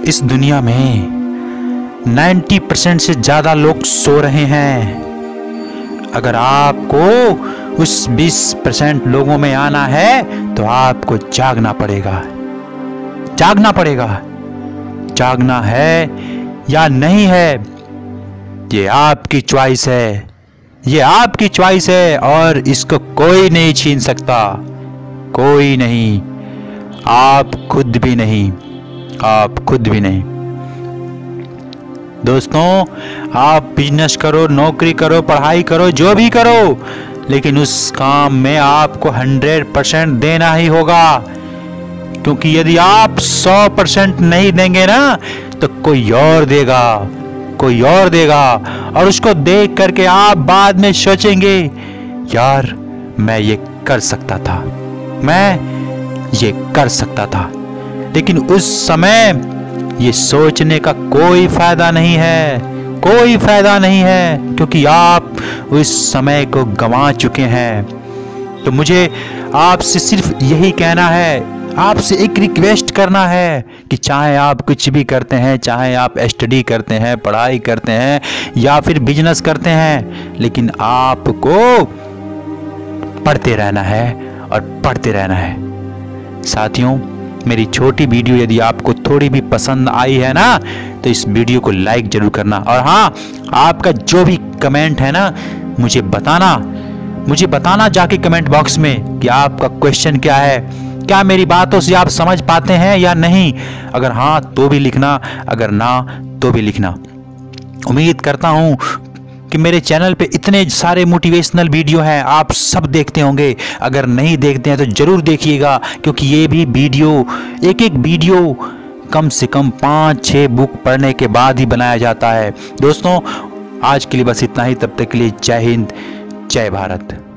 इस दुनिया में 90% से ज़्यादा लोग सो रहे हैं। अगर आपको उस 20% लोगों में आना है तो आपको जागना पड़ेगा। जागना पड़ेगा। जागना है या नहीं है, ये आपकी चॉइस है। ये आपकी चॉइस है और इसको कोई नहीं छीन सकता। कोई नहीं, आप खुद भी नहीं। आप खुद भी नहीं। दोस्तों, आप बिजनेस करो, नौकरी करो, पढ़ाई करो, जो भी करो, लेकिन उस काम में आपको 100% देना ही होगा। क्योंकि यदि आप 100% नहीं देंगे ना तो कोई और देगा। कोई और देगा और उसको देख करके आप बाद में सोचेंगे, यार मैं ये कर सकता था, मैं ये कर सकता था। लेकिन उस समय ये सोचने का कोई फायदा नहीं है। कोई फायदा नहीं है, क्योंकि आप उस समय को गंवा चुके हैं। तो मुझे आपसे सिर्फ यही कहना है, आपसे एक रिक्वेस्ट करना है कि चाहे आप कुछ भी करते हैं, चाहे आप स्टडी करते हैं, पढ़ाई करते हैं या फिर बिजनेस करते हैं, लेकिन आपको पढ़ते रहना है और पढ़ते रहना है। साथियों, मेरी छोटी वीडियो यदि आपको थोड़ी भी पसंद आई है ना तो इस वीडियो को लाइक जरूर करना। और हाँ, आपका जो भी कमेंट है ना मुझे बताना जाके कमेंट बॉक्स में कि आपका क्वेश्चन क्या है, क्या मेरी बातों से आप समझ पाते हैं या नहीं। अगर हाँ तो भी लिखना, अगर ना तो भी लिखना। उम्मीद करता हूँ कि मेरे चैनल पे इतने सारे मोटिवेशनल वीडियो हैं, आप सब देखते होंगे। अगर नहीं देखते हैं तो जरूर देखिएगा, क्योंकि ये भी वीडियो, एक एक वीडियो कम से कम 5-6 बुक पढ़ने के बाद ही बनाया जाता है। दोस्तों, आज के लिए बस इतना ही। तब तक के लिए जय हिंद, जय भारत।